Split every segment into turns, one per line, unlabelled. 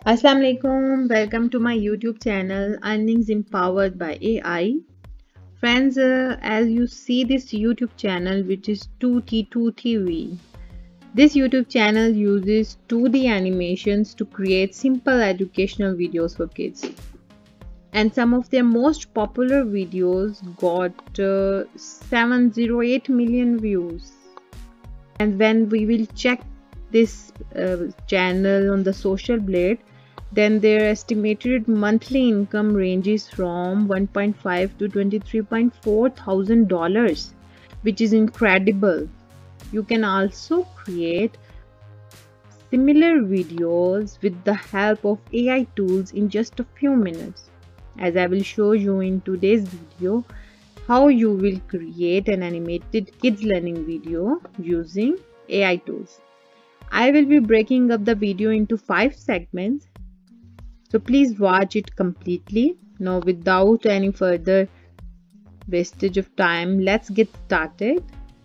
Assalamu alaikum. Welcome to my YouTube channel Earnings Empowered by AI. Friends, as you see this YouTube channel, which is 2T2TV, this YouTube channel uses 2D animations to create simple educational videos for kids. And some of their most popular videos got 708 million views. And when we will check this channel on the Social Blade, then their estimated monthly income ranges from $1.5 to $23.4 thousand, which is incredible. You can also create similar videos with the help of AI tools in just a few minutes, as I will show you in today's video how you will create an animated kids learning video using AI tools. I will be breaking up the video into 5 segments, so please watch it completely. Now, without any further wastage of time, let's get started.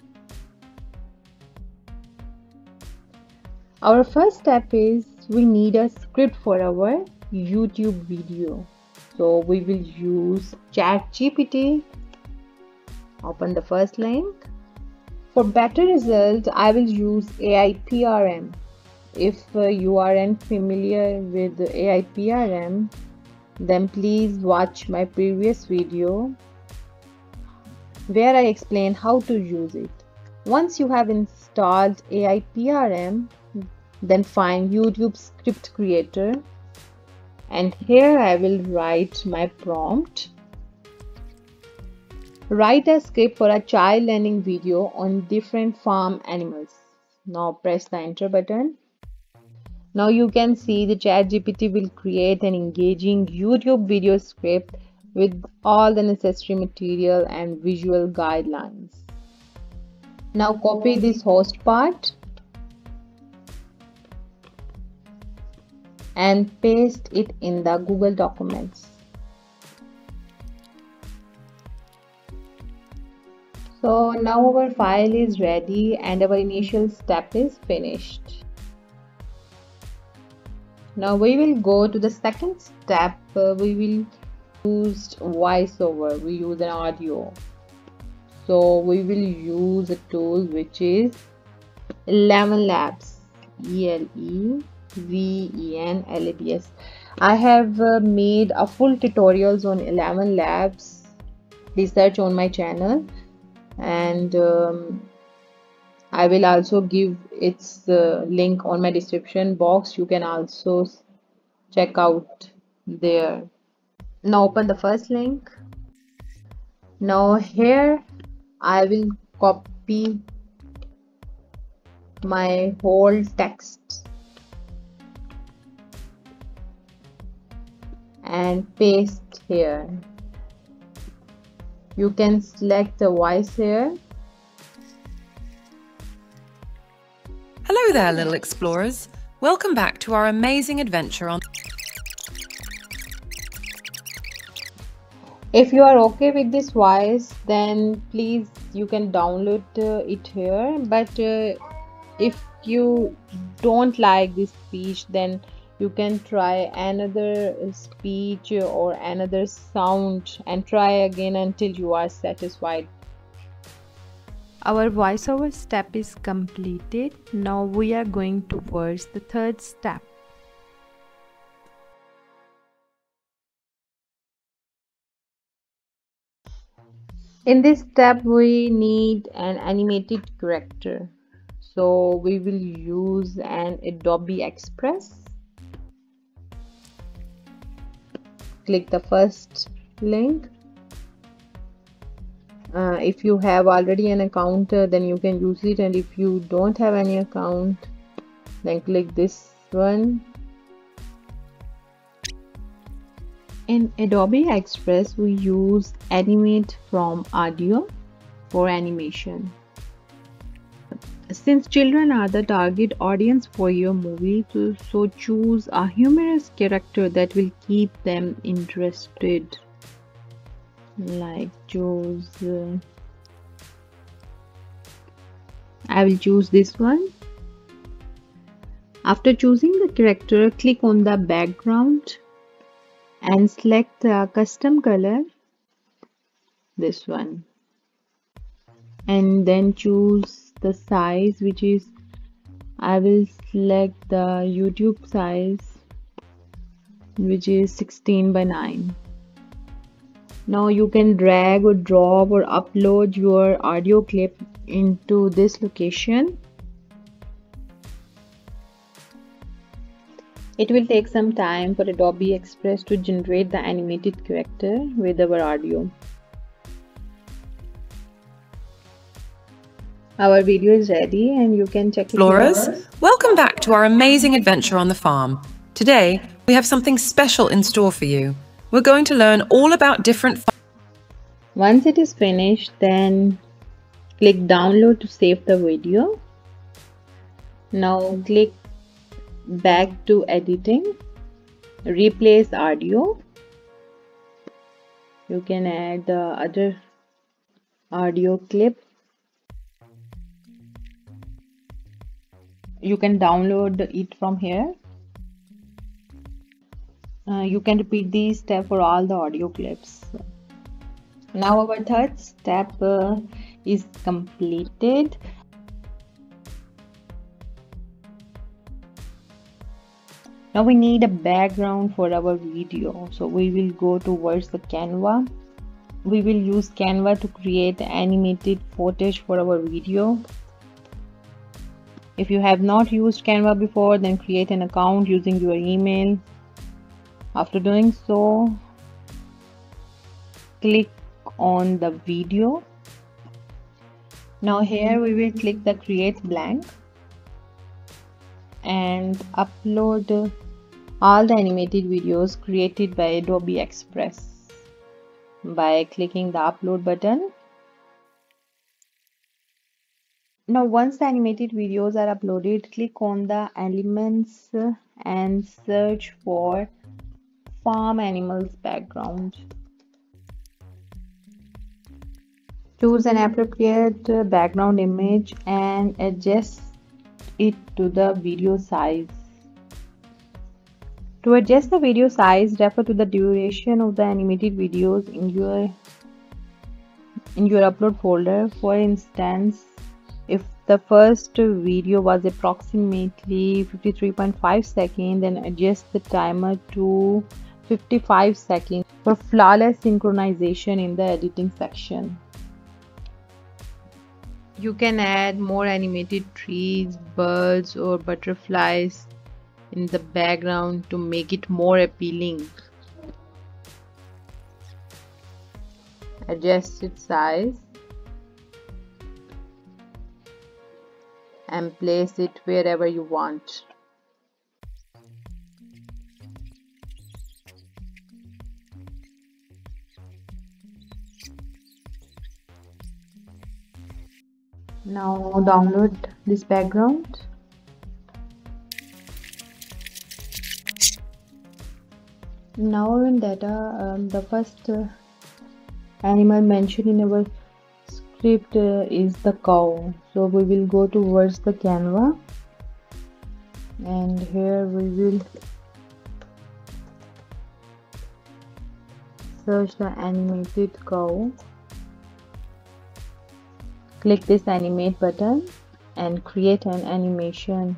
Our first step is we need a script for our YouTube video. So we will use Chat GPT. Open the first link. For better results, I will use AIPRM. If you aren't familiar with AIPRM, then please watch my previous video where I explain how to use it. Once you have installed AIPRM, then find YouTube Script Creator, and here I will write my prompt. Write a script for a child learning video on different farm animals. Now press the enter button. Now you can see the Chatgpt will create an engaging YouTube video script with all the necessary material and visual guidelines. Now copy this host part and paste it in the Google Documents. So now our file is ready and our initial step is finished. Now we will go to the second step. We will use Voiceover. We use an audio. So we will use a tool which is Elevenlabs. Elevenlabs. I have made a full tutorials on Elevenlabs. Please search on my channel, and I will also give its link on my description box. You can also check out there. Now open the first link. Now here I will copy my whole text and paste here. You can select the voice here.
Hello there, little explorers. Welcome back to our amazing adventure on...
If you are okay with this voice, then please you can download it here. But if you don't like this speech, then you can try another speech or another sound and try again until you are satisfied. Our voiceover step is completed. Now we are going towards the third step. In this step, we need an animated character. So we will use an Adobe Express. Click the first link. If you have already an account, then you can use it, and if you don't have any account, then click this one. In Adobe Express, we use Animate from Audio for animation. Since children are the target audience for your movie, so choose a humorous character that will keep them interested. Like I will choose this one. After choosing the character, click on the background and select the custom color, this one, and then choose the size, which is I will select the YouTube size, which is 16 by 9. Now you can drag or drop or upload your audio clip into this location. It will take some time for Adobe Express to generate the animated character with our audio. Our video is ready and you can check it here.
Explorers, welcome back to our amazing adventure on the farm. Today, we have something special in store for you. We're going to learn all about different.
Once it is finished, then click download to save the video. Now click back to editing, replace audio. You can add the other audio clip. You can download it from here. You can repeat this step for all the audio clips. Now our third step is completed. Now we need a background for our video. So we will go towards the Canva. We will use Canva to create animated footage for our video. If you have not used Canva before, then create an account using your email. After doing so, click on the video. Now here we will click the create blank and upload all the animated videos created by Adobe Express by clicking the upload button. Now once the animated videos are uploaded, click on the elements and search for farm animals background. Choose an appropriate background image and adjust it to the video size. To adjust the video size, refer to the duration of the animated videos in your upload folder. For instance, if the first video was approximately 53.5 seconds, then adjust the timer to 55 seconds for flawless synchronization in the editing section. You can add more animated trees, birds, or butterflies in the background to make it more appealing. Adjust its size and place it wherever you want. Now download this background. Now in data, the first animal mentioned in our script is the cow. So we will go towards the Canva and here we will search the animated cow. Click this animate button and create an animation.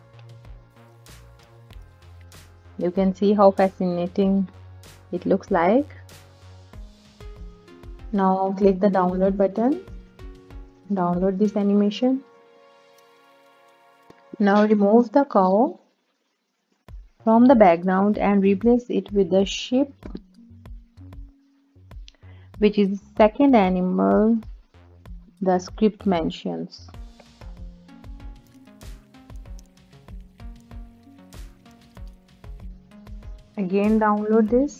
You can see how fascinating it looks like. Now click the download button. Download this animation. Now remove the cow from the background and replace it with the sheep, which is the second animal the script mentions. Again download this.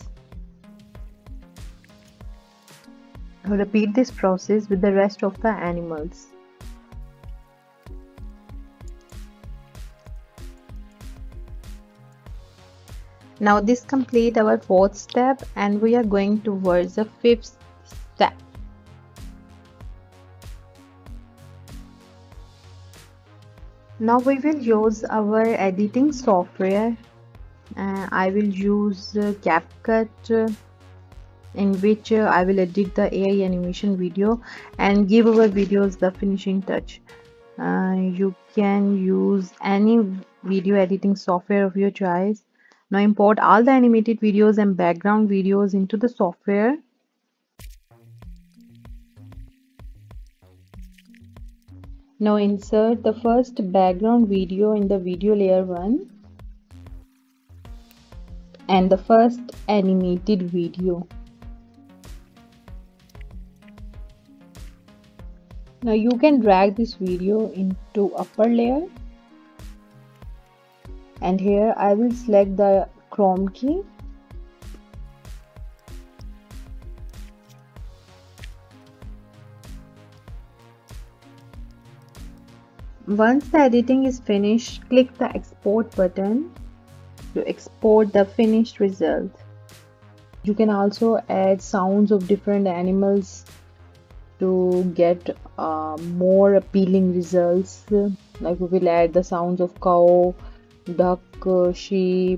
Repeat this process with the rest of the animals. Now this completes our fourth step and we are going towards the fifth step. Now we will use our editing software. I will use CapCut, in which I will edit the AI animation video and give our videos the finishing touch. You can use any video editing software of your choice. Now import all the animated videos and background videos into the software. Now insert the first background video in the video layer 1 and the first animated video. Now you can drag this video into upper layer, and here I will select the Chrome key. Once the editing is finished, click the export button to export the finished result. You can also add sounds of different animals to get more appealing results. Like we will add the sounds of cow, duck, sheep.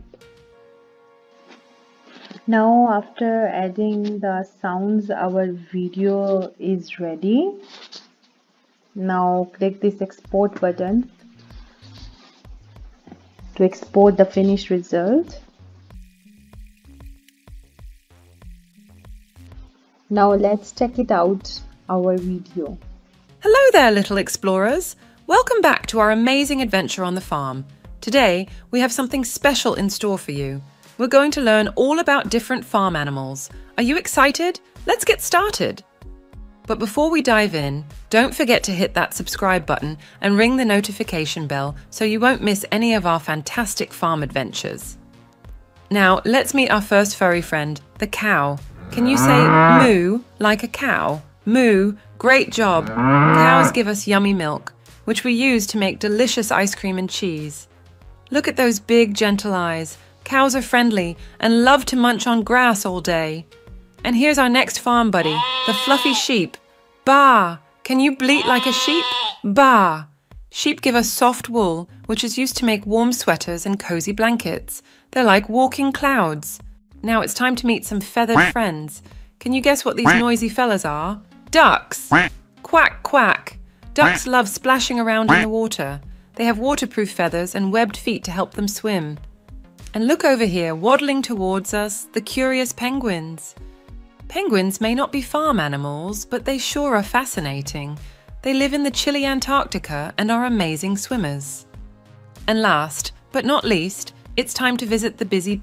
Now after adding the sounds, our video is ready. Now click this export button to export the finished result. Now let's check it out, our video.
Hello there, little explorers. Welcome back to our amazing adventure on the farm. Today, we have something special in store for you. We're going to learn all about different farm animals. Are you excited? Let's get started. But before we dive in, don't forget to hit that subscribe button and ring the notification bell so you won't miss any of our fantastic farm adventures. Now, let's meet our first furry friend, the cow. Can you say moo like a cow? Moo, great job. Cows give us yummy milk, which we use to make delicious ice cream and cheese. Look at those big, gentle eyes. Cows are friendly and love to munch on grass all day. And here's our next farm buddy, the fluffy sheep. Baa! Can you bleat like a sheep? Baa! Sheep give us soft wool, which is used to make warm sweaters and cozy blankets. They're like walking clouds. Now it's time to meet some feathered friends. Can you guess what these noisy fellas are? Ducks! Quack, quack! Ducks love splashing around in the water. They have waterproof feathers and webbed feet to help them swim. And look over here, waddling towards us, the curious penguins. Penguins may not be farm animals, but they sure are fascinating. They live in the chilly Antarctica and are amazing swimmers. And last, but not least, it's time to visit the busy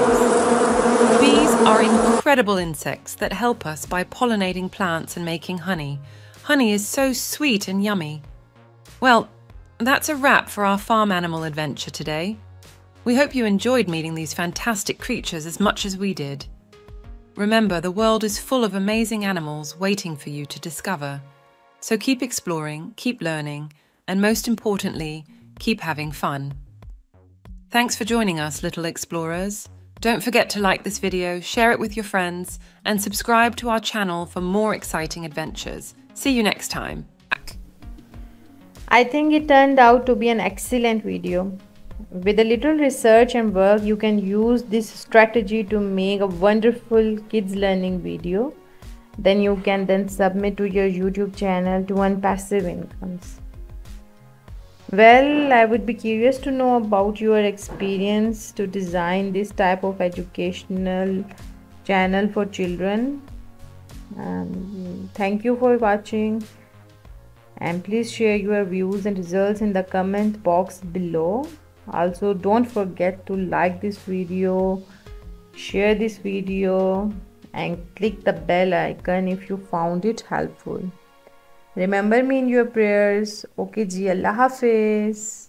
beehives. Bees are incredible insects that help us by pollinating plants and making honey. Honey is so sweet and yummy. Well, that's a wrap for our farm animal adventure today. We hope you enjoyed meeting these fantastic creatures as much as we did. Remember, the world is full of amazing animals waiting for you to discover. So keep exploring, keep learning, and most importantly, keep having fun. Thanks for joining us, little explorers. Don't forget to like this video, share it with your friends, and subscribe to our channel for more exciting adventures. See you next time.
I think it turned out to be an excellent video. With a little research and work, you can use this strategy to make a wonderful kids learning video. Then you can submit to your YouTube channel to earn passive incomes. Well, I would be curious to know about your experience to design this type of educational channel for children. Thank you for watching, and please share your views and results in the comment box below. Also, don't forget to like this video, share this video, and click the bell icon if you found it helpful. Remember me in your prayers. Okay ji, Allah Hafiz.